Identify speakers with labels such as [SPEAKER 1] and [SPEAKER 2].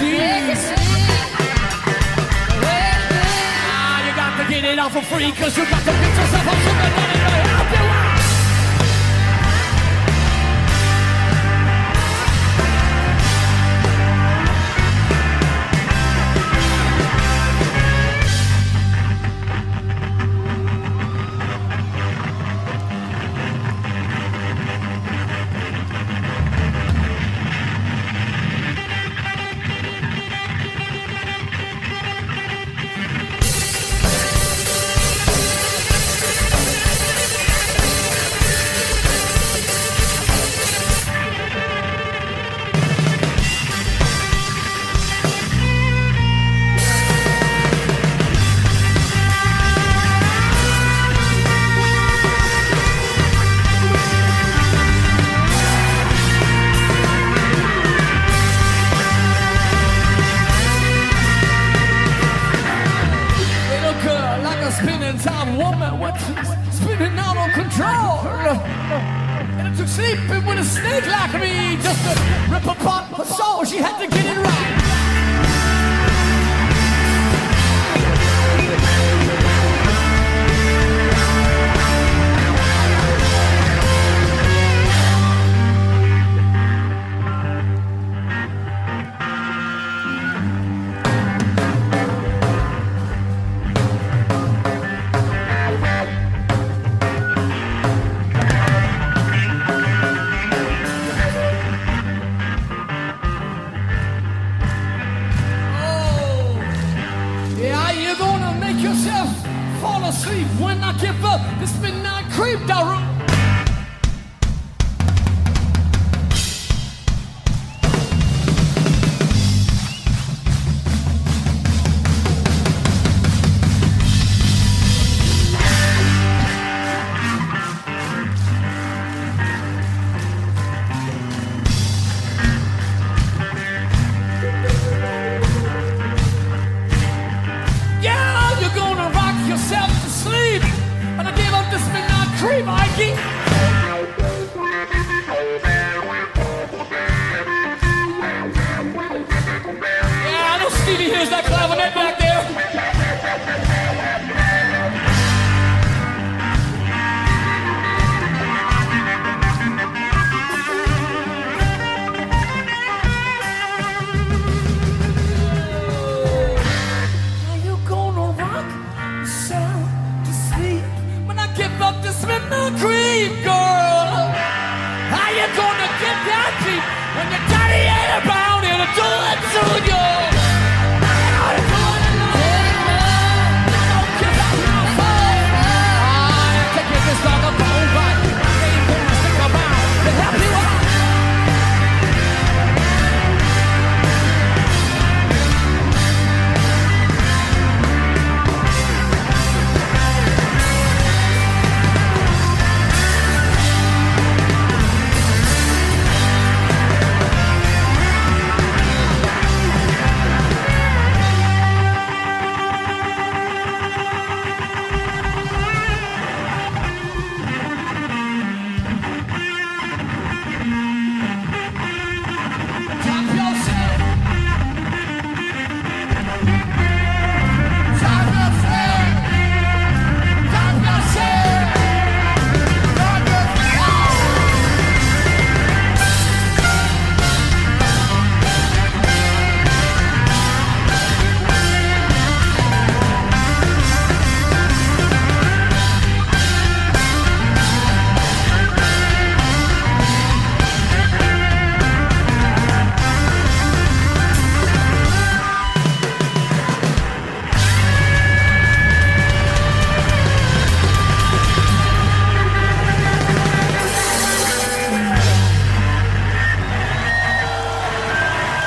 [SPEAKER 1] cheese. You got to get it all for free, cause you got to get yourself a sugar daddy to help you out. Spinning time woman with spinning out of control. And it took sleeping with a snake like me just to rip apart her soul. She had to get it right. Fall asleep when I give up this midnight creep, darling. Yourself to sleep, and I gave up this midnight creep, Mikey. Yeah, I know Stevie hears that clavinet back there. This midnight creep, go.